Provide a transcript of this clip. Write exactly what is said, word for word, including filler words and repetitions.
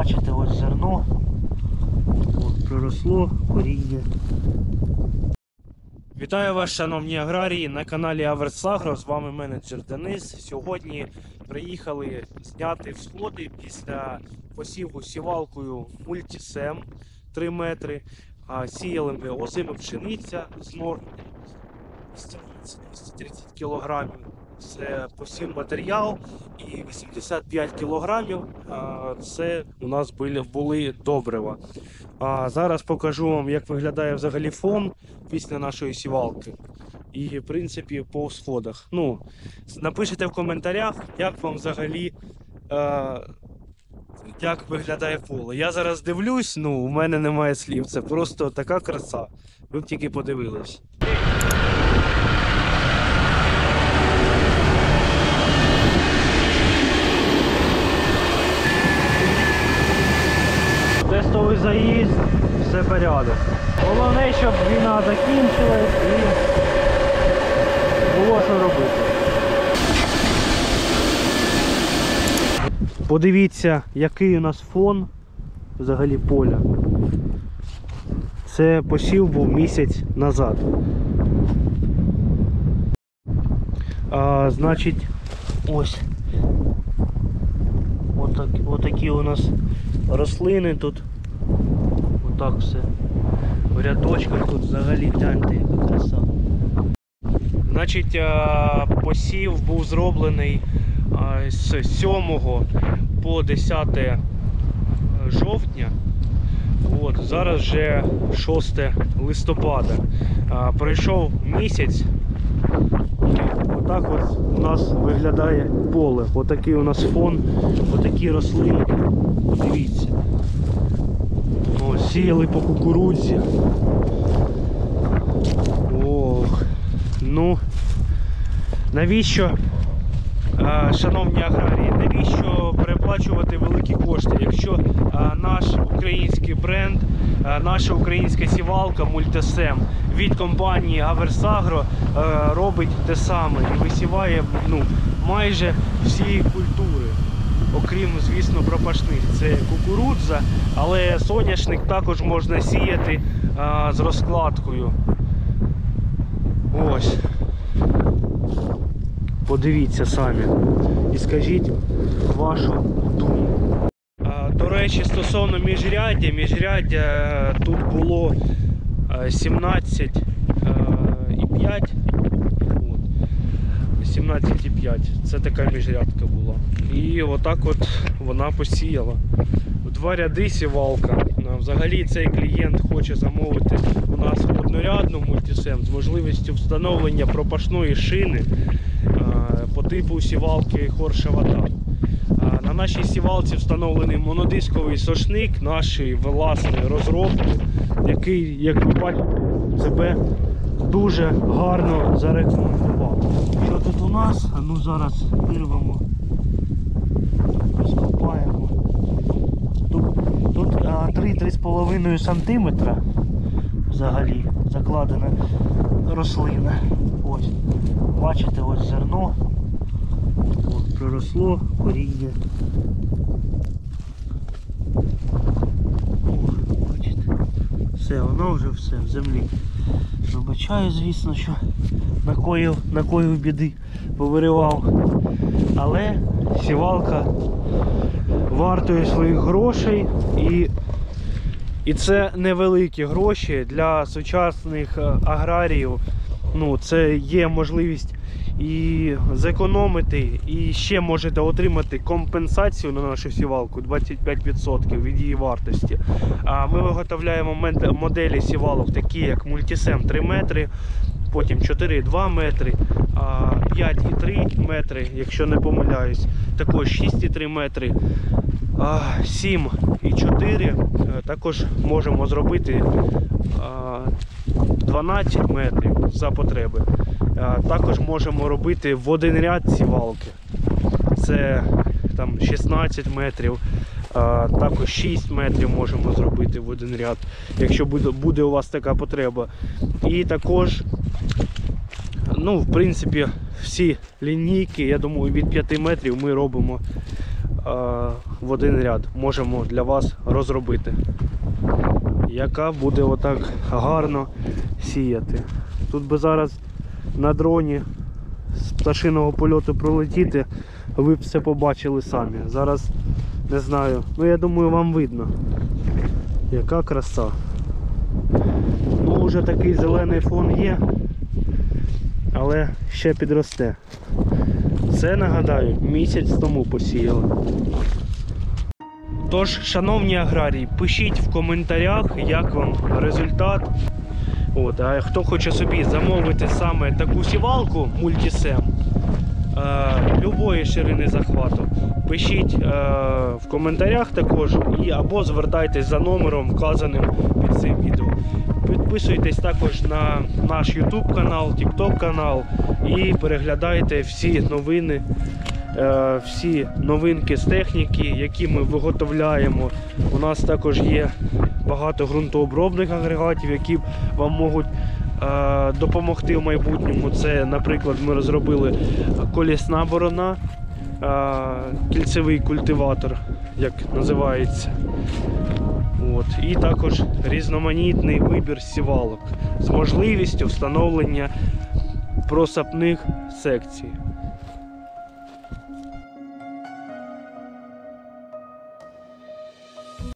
Бачите, ось зерно. От, проросло коріння. Вітаю вас, шановні аграрії, на каналі Аверс Агро. З вами менеджер Денис. Сьогодні приїхали зняти всходи після посіву сівалкою Multisem три метри. Сіяли ми озиму пшениця з норм двісті тридцять кілограмів. Це посів матеріал, і вісімдесят п'ять кілограмів це у нас були, були добрива. А зараз покажу вам, як виглядає взагалі фон після нашої сівалки. І в принципі по сходах. Ну, напишіть в коментарях, як вам взагалі е, як виглядає поле. Я зараз дивлюсь, ну у мене немає слів. Це просто така краса. Ви б тільки подивились. Тестовий заїзд, все порядок. Головне, щоб війна закінчилась і було що робити. Подивіться, який у нас фон взагалі поля. Це посів був місяць назад. А, значить, ось отак, отакі у нас рослини тут. Отак все. В рядочках тут взагалі гляньте, яка краса. Значить, посів був зроблений з сьомого по десяте жовтня. От, зараз вже шосте листопада. Пройшов місяць. Отак от у нас виглядає поле. Отакий у нас фон, отакі рослинки. Подивіться. О, сіяли по кукурудзі. Ох. Ну, навіщо, шановні аграрії, навіщо переплачувати великі кошти, якщо наш український бренд, наша українська сівалка Multisem від компанії Аверс Агро робить те саме і висіває, ну, майже всі культури, окрім, звісно, пропашних. Це кукурудза, але соняшник також можна сіяти а, з розкладкою. Ось. Подивіться самі і скажіть вашу думку. А, до речі, стосовно міжряддя, міжряддя тут було сімнадцять і п'ять. сімнадцять і п'ять. Це така міжрядка була. І отак от вона посіяла. В два ряди сівалка. Взагалі цей клієнт хоче замовити у нас однорядну Multisem з можливістю встановлення пропашної шини по типу сівалки Хорше вода. На нашій сівалці встановлений монодисковий сошник нашої власної розробки, який, як ви бачите, себе дуже гарно зарекомендував. Що тут у нас? А ну зараз вирвемо, розкопаємо. Тут, тут три-три з половиною сантиметра взагалі закладена рослина. Ось, бачите, ось зерно. От, проросло коріння. О, бачите, все, воно вже все в землі. Вибачаю, звісно, що накоїв, накоїв біди, повиривав. Але сівалка вартує своїх грошей, і, і це невеликі гроші для сучасних аграріїв. Ну, це є можливість і зекономити, і ще можете отримати компенсацію на нашу сівалку двадцять п'ять відсотків від її вартості. Ми виготовляємо моделі сівалок такі як Multisem три метри, потім чотири і два метри, п'ять і три метри, якщо не помиляюсь, також шість і три метри, сім і чотири, також можемо зробити дванадцять метрів за потреби. Також можемо робити в один ряд сівалки. Це там шістнадцять метрів, також шість метрів можемо зробити в один ряд, якщо буде, буде у вас така потреба. І також, ну, в принципі, всі лінійки, я думаю, від п'яти метрів ми робимо в один ряд можемо для вас розробити, яка буде отак гарно сіяти. Тут би зараз на дроні з пташиного польоту пролетіти, ви б все побачили самі. Зараз не знаю, ну я думаю, вам видно, яка краса. Ну вже такий зелений фон є, але ще підросте. Це, нагадаю, місяць тому посіяли. Тож, шановні аграрії, пишіть в коментарях, як вам результат. От, а хто хоче собі замовити саме таку сівалку Multisem е, любої ширини захвату, пишіть е, в коментарях також і або звертайтесь за номером, вказаним під цим відео. Підписуйтесь також на наш YouTube канал, TikTok канал і переглядайте всі новини, е, всі новинки з техніки, які ми виготовляємо. У нас також є багато ґрунтообробних агрегатів, які вам можуть е, допомогти в майбутньому. Це, наприклад, ми розробили колісна борона, е, кільцевий культиватор, як називається. От. І також різноманітний вибір сівалок з можливістю встановлення просапних секцій.